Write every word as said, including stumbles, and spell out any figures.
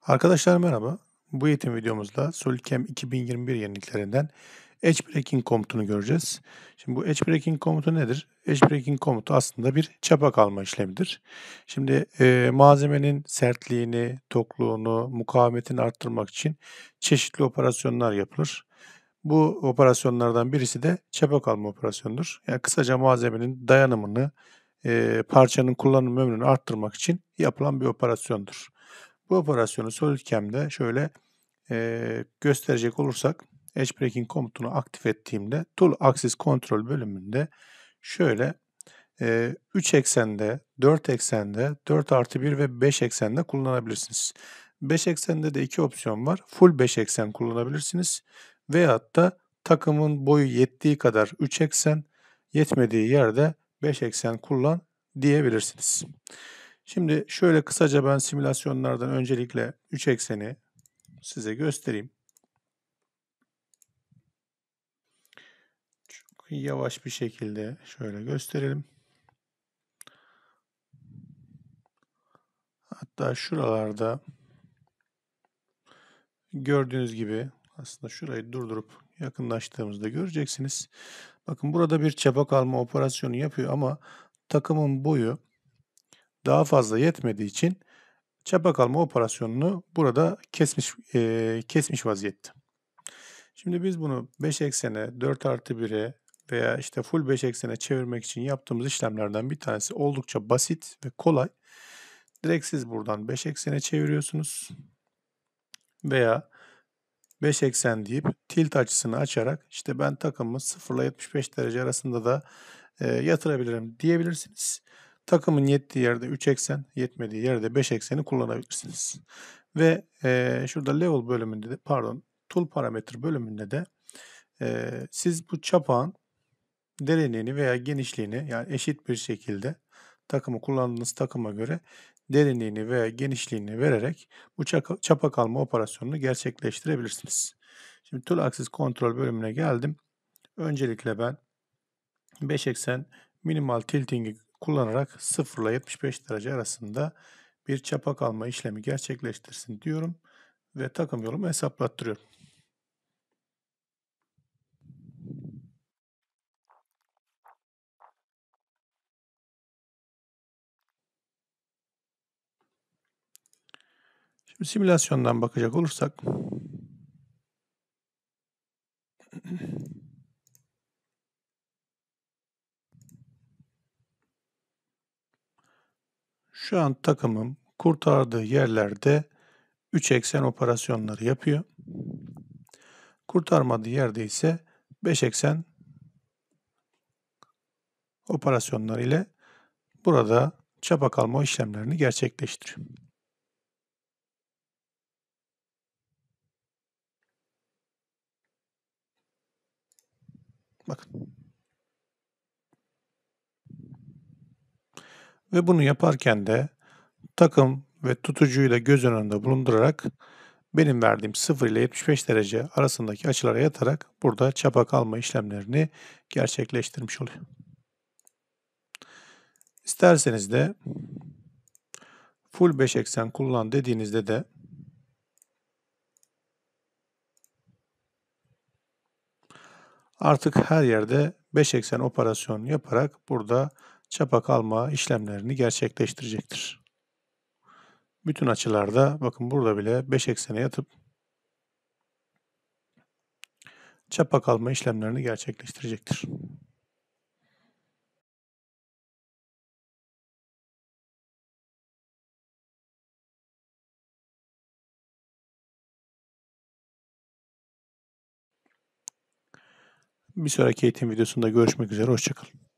Arkadaşlar merhaba. Bu eğitim videomuzda SolidCam iki bin yirmi bir yeniliklerinden Edge Breaking komutunu göreceğiz. Şimdi bu Edge Breaking komutu nedir? Edge Breaking komutu aslında bir çapa kalma işlemidir. Şimdi e, malzemenin sertliğini, tokluğunu, mukavemetini arttırmak için çeşitli operasyonlar yapılır. Bu operasyonlardan birisi de çapa kalma operasyonudur. Yani kısaca malzemenin dayanımını, e, parçanın kullanım ömrünü arttırmak için yapılan bir operasyondur. Bu operasyonu SolidCam'de şöyle, eee, gösterecek olursak Edge Breaking komutunu aktif ettiğimde Tool Axis Control bölümünde şöyle, eee, üç eksende, dört eksende, dört artı bir ve beş eksende kullanabilirsiniz. beş eksende de iki opsiyon var. Full beş eksen kullanabilirsiniz veyahut da takımın boyu yettiği kadar üç eksen, yetmediği yerde beş eksen kullan diyebilirsiniz. Şimdi şöyle kısaca ben simülasyonlardan öncelikle üç ekseni size göstereyim. Çok yavaş bir şekilde şöyle gösterelim. Hatta şuralarda gördüğünüz gibi aslında şurayı durdurup yakınlaştığımızda göreceksiniz. Bakın burada bir çapa kalma operasyonu yapıyor ama takımın boyu daha fazla yetmediği için çapa kalma operasyonunu burada kesmiş eee, kesmiş vaziyette. Şimdi biz bunu beş eksene, dört artı bire veya işte full beş eksene çevirmek için yaptığımız işlemlerden bir tanesi oldukça basit ve kolay. Direkt siz buradan beş eksene çeviriyorsunuz veya beş eksen deyip tilt açısını açarak işte ben takımı sıfır ile yetmiş beş derece arasında da e, yatırabilirim diyebilirsiniz. Takımın yettiği yerde üç eksen, yetmediği yerde beş ekseni kullanabilirsiniz. Ve e, şurada level bölümünde de pardon tool parametre bölümünde de e, siz bu çapağın derinliğini veya genişliğini yani eşit bir şekilde takımı kullandığınız takıma göre derinliğini veya genişliğini vererek bu çaka- çapa kalma operasyonunu gerçekleştirebilirsiniz. Şimdi Tool Axis Control bölümüne geldim. Öncelikle ben beş eksen minimal tilting'i kullanarak sıfır ile yetmiş beş derece arasında bir çapa kalma işlemi gerçekleştirsin diyorum ve takım yolumu hesaplattırıyorum. Şimdi simülasyondan bakacak olursak şu an takımım kurtardığı yerlerde üç eksen operasyonları yapıyor. Kurtarmadığı yerde ise beş eksen operasyonları ile burada çapa kalma işlemlerini gerçekleştiriyor. Bakın. Ve bunu yaparken de takım ve tutucuyu da göz önünde bulundurarak benim verdiğim sıfır ile yetmiş beş derece arasındaki açılara yatarak burada çapa kalma işlemlerini gerçekleştirmiş oluyor. İsterseniz de full beş eksen kullan dediğinizde de artık her yerde beş eksen operasyon yaparak burada çapa kalma işlemlerini gerçekleştirecektir. Bütün açılarda bakın burada bile beş eksene yatıp çapa kalma işlemlerini gerçekleştirecektir. Bir sonraki eğitim videosunda görüşmek üzere, hoşça kalın.